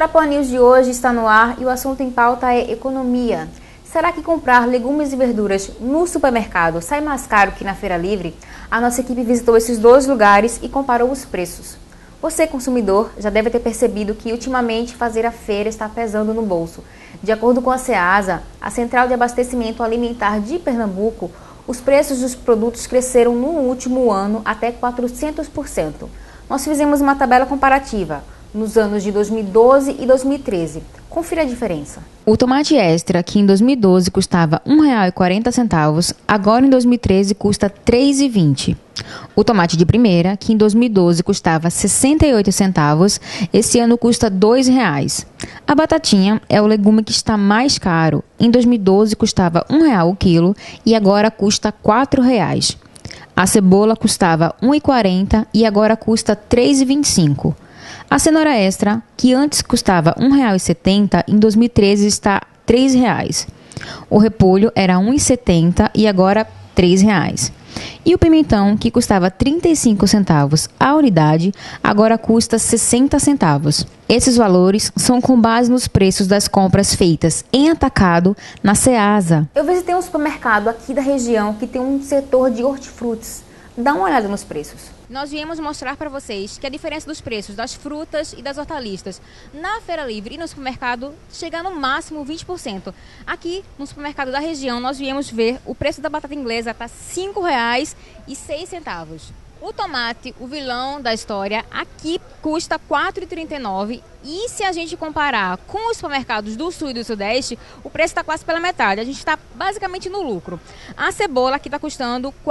Tropa News de hoje está no ar e o assunto em pauta é economia. Será que comprar legumes e verduras no supermercado sai mais caro que na feira livre? A nossa equipe visitou esses dois lugares e comparou os preços. Você, consumidor, já deve ter percebido que ultimamente fazer a feira está pesando no bolso. De acordo com a Ceasa, a Central de Abastecimento Alimentar de Pernambuco, os preços dos produtos cresceram no último ano até 400%. Nós fizemos uma tabela comparativa nos anos de 2012 e 2013. Confira a diferença. O tomate extra, que em 2012 custava R$ 1,40, agora em 2013 custa R$ 3,20. O tomate de primeira, que em 2012 custava 68 centavos, esse ano custa R$ 2,00. A batatinha é o legume que está mais caro. Em 2012 custava R$ 1,00 o quilo e agora custa R$ 4,00. A cebola custava R$ 1,40 e agora custa R$ 3,25. A cenoura extra, que antes custava R$ 1,70, em 2013 está R$ 3,00. O repolho era R$ 1,70 e agora R$ 3,00. E o pimentão, que custava 35 centavos a unidade, agora custa 60 centavos. Esses valores são com base nos preços das compras feitas em atacado na Ceasa. Eu visitei um supermercado aqui da região que tem um setor de hortifrutis. Dá uma olhada nos preços. Nós viemos mostrar para vocês que a diferença dos preços das frutas e das hortaliças na feira livre e no supermercado chega no máximo 20%. Aqui no supermercado da região nós viemos ver o preço da batata inglesa está R$ 5,06. O tomate, o vilão da história, aqui custa R$ 4,39 e se a gente comparar com os supermercados do sul e do sudeste, o preço está quase pela metade, a gente está basicamente no lucro. A cebola aqui está custando R$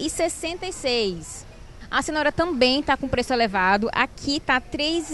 4,66. A cenoura também está com preço elevado, aqui está R$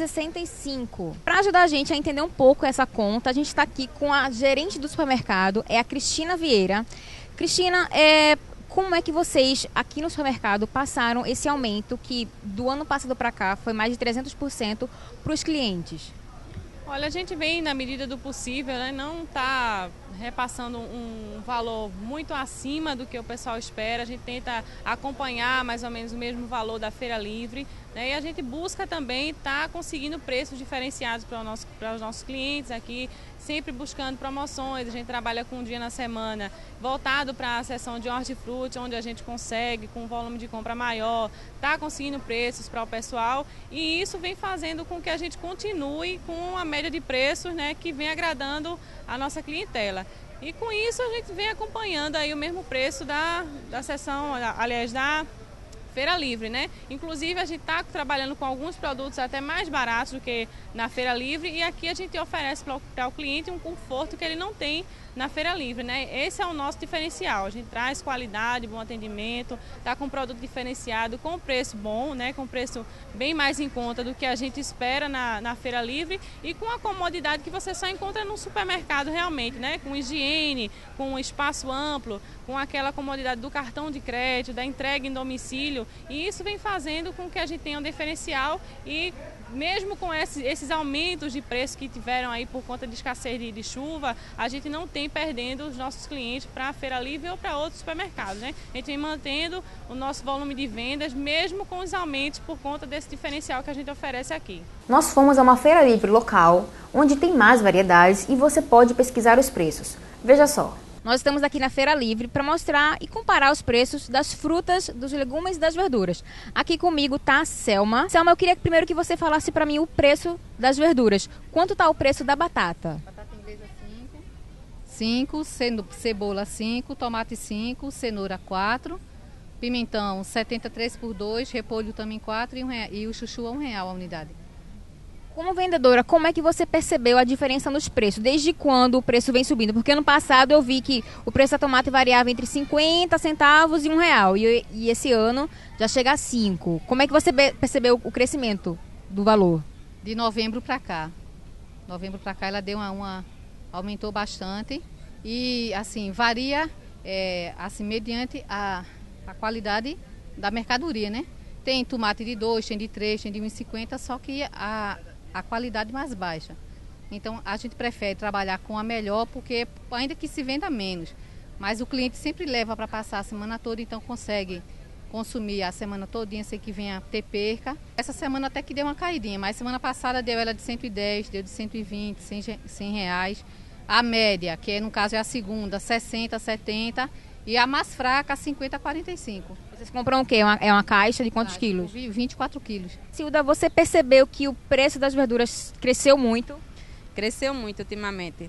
3,65. Para ajudar a gente a entender um pouco essa conta, a gente está aqui com a gerente do supermercado, é a Cristina Vieira. Cristina, como é que vocês aqui no supermercado passaram esse aumento que do ano passado para cá foi mais de 300% para os clientes? Olha, a gente vem na medida do possível, né? Não está repassando um valor muito acima do que o pessoal espera. A gente tenta acompanhar mais ou menos o mesmo valor da feira livre, né? E a gente busca também estar conseguindo preços diferenciados para os nossos clientes aqui, sempre buscando promoções. A gente trabalha com um dia na semana voltado para a seção de hortifruti, onde a gente consegue, com um volume de compra maior, tá conseguindo preços para o pessoal, e isso vem fazendo com que a gente continue com a média de preços, né, que vem agradando a nossa clientela. E com isso a gente vem acompanhando aí o mesmo preço da seção, aliás, da feira livre, né? Inclusive a gente está trabalhando com alguns produtos até mais baratos do que na feira livre, e aqui a gente oferece para o cliente um conforto que ele não tem na feira livre, né? Esse é o nosso diferencial. A gente traz qualidade, bom atendimento, está com produto diferenciado, com preço bom, né? Com preço bem mais em conta do que a gente espera na feira livre, e com a comodidade que você só encontra no supermercado realmente, né? Com higiene, com um espaço amplo, com aquela comodidade do cartão de crédito, da entrega em domicílio, e isso vem fazendo com que a gente tenha um diferencial. E mesmo com esses aumentos de preço que tiveram aí por conta de escassez de chuva, a gente não tem perdendo os nossos clientes para a feira livre ou para outros supermercados, né? A gente vem mantendo o nosso volume de vendas, mesmo com os aumentos por conta desse diferencial que a gente oferece aqui. Nós fomos a uma feira livre local, onde tem mais variedades e você pode pesquisar os preços. Veja só. Nós estamos aqui na Feira Livre para mostrar e comparar os preços das frutas, dos legumes e das verduras. Aqui comigo está a Selma. Selma, eu queria primeiro que você falasse para mim o preço das verduras. Quanto está o preço da batata? Batata inglesa 5, cebola 5, tomate 5, cenoura 4, pimentão 73 por 2, repolho também 4 e o chuchu a R$ 1,00 a unidade. Como vendedora, como é que você percebeu a diferença nos preços? Desde quando o preço vem subindo? Porque ano passado eu vi que o preço da tomate variava entre 50 centavos e R$ 1,00. E esse ano já chega a 5. Como é que você percebeu o crescimento do valor? De novembro para cá. Novembro para cá ela deu aumentou bastante. E assim, varia assim, mediante a qualidade da mercadoria, né? Tem tomate de 2, tem de 3, tem de 1,50, só que a qualidade mais baixa. Então a gente prefere trabalhar com a melhor, porque ainda que se venda menos, mas o cliente sempre leva para passar a semana toda, então consegue consumir a semana todinha sem que venha ter perca. Essa semana até que deu uma caidinha, mas semana passada deu ela de 110, deu de 120, 100 reais. A média, que no caso é a segunda, 60, 70 e a mais fraca, 50, 45. Vocês compram o quê? É uma caixa de quantos quilos? 24 quilos. Silda, você percebeu que o preço das verduras cresceu muito? Cresceu muito ultimamente.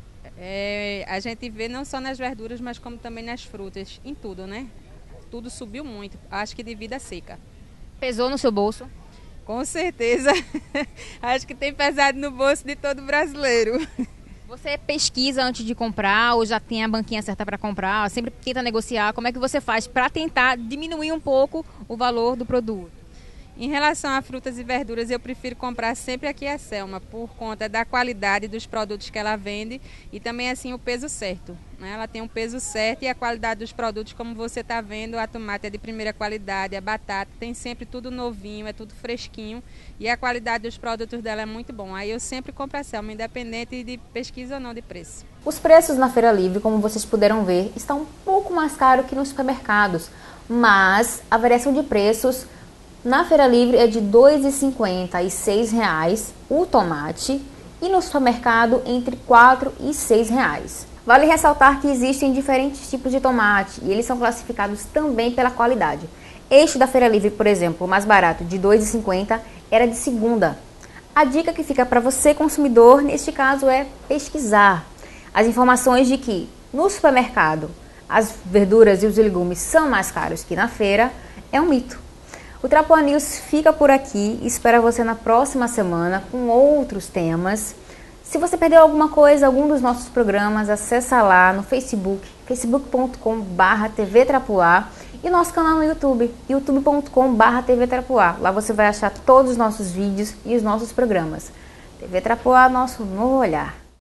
A gente vê não só nas verduras, mas como também nas frutas, em tudo, né? Tudo subiu muito, acho que devido à seca. Pesou no seu bolso? Com certeza, acho que tem pesado no bolso de todo brasileiro. Você pesquisa antes de comprar ou já tem a banquinha certa para comprar? Sempre tenta negociar? Como é que você faz para tentar diminuir um pouco o valor do produto? Em relação a frutas e verduras, eu prefiro comprar sempre aqui a Selma, por conta da qualidade dos produtos que ela vende e também assim o peso certo, né? Ela tem um peso certo e a qualidade dos produtos, como você está vendo, a tomate é de primeira qualidade, a batata tem sempre tudo novinho, é tudo fresquinho e a qualidade dos produtos dela é muito bom. Aí eu sempre compro a Selma, independente de pesquisa ou não de preço. Os preços na Feira Livre, como vocês puderam ver, estão um pouco mais caros que nos supermercados, mas a variação de preços na Feira Livre é de R$ 2,50 e R$ 6,00 o tomate e no supermercado entre R$ 4 e R$ 6,00. Vale ressaltar que existem diferentes tipos de tomate e eles são classificados também pela qualidade. Este da Feira Livre, por exemplo, o mais barato, de R$ 2,50, era de segunda. A dica que fica para você, consumidor, neste caso é pesquisar. As informações de que no supermercado as verduras e os legumes são mais caros que na feira é um mito. O Trapoá News fica por aqui, espero você na próxima semana com outros temas. Se você perdeu alguma coisa, algum dos nossos programas, acessa lá no Facebook, facebook.com/TV Trapoá e nosso canal no YouTube, youtube.com/TV Trapoá. Lá você vai achar todos os nossos vídeos e os nossos programas. TV Trapoá, nosso novo olhar.